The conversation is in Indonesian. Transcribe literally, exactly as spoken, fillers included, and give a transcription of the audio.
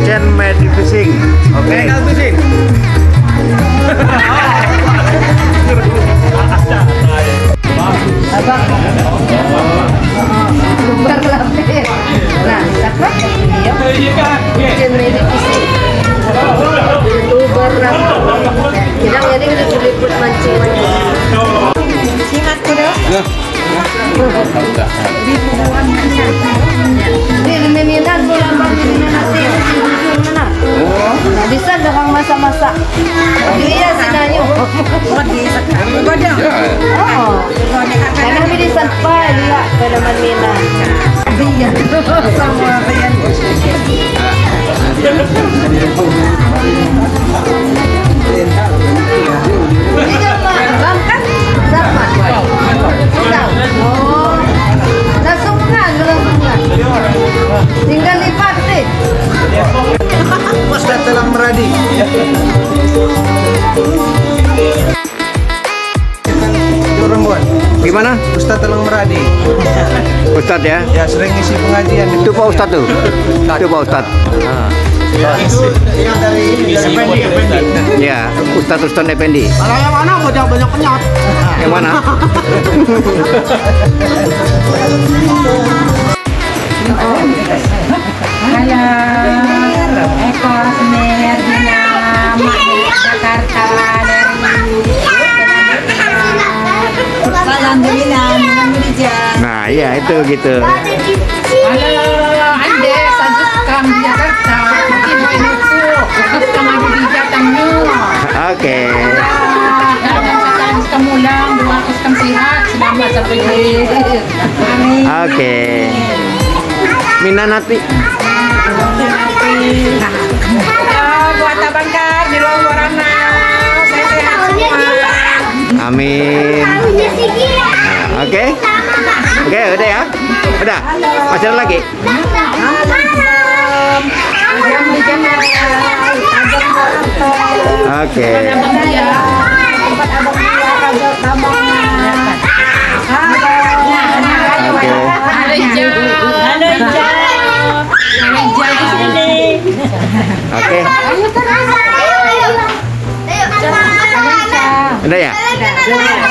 Asian Medic Fishing. Oke. Okay. Fishing. Abang. Lubar lapis. Nah, dapat dia. Asian Medic Fishing. Lubar lapis. Kita jadi liput mancing-mancing. Sihat kuda. Ya. Ini meminat bulan peminan nasi mana? Nah, bisa doang masak-masak. Dia sinanyo. Oh, di sekarang bodong. Oh. Karena kami di sampai dia pada meminat. Dia sama bayan. Ini mah bangkat sama. Oh. Langsungkan, langsungkan. Tinggal lipat deh. Ustaz Telang Meradi. Rembon. Gimana? Ustaz Telang Meradi. Ustadz ya? Ya sering isi pengajian. Itu Pak Ustadz tuh. Itu Pak Ustadz. Nah. Itu yang dari Effendi. Ya, Ustadz Ustadz Effendi. Kalau yang mana banyak banyak penyat. Yang mana? Halo, Eko Semer Dina Mak Jakarta dari Alhamdulillah, alhamdulillah. Nah, iya itu gitu. Halo, Ande Sajus Kam Jakarta. Mungkin mau itu, aku sama di Jakarta. Oke. Jangan kamu ulang, doa aku sekam sehat, selamat sampai akhir. Amin. Oke. Minanati. Buat abang kan di luar warna, saya sehat semua. Amin. Nah, Oke. Oke, udah ya. Udah. Masih ada lagi? Oke. Oke. Udah ya?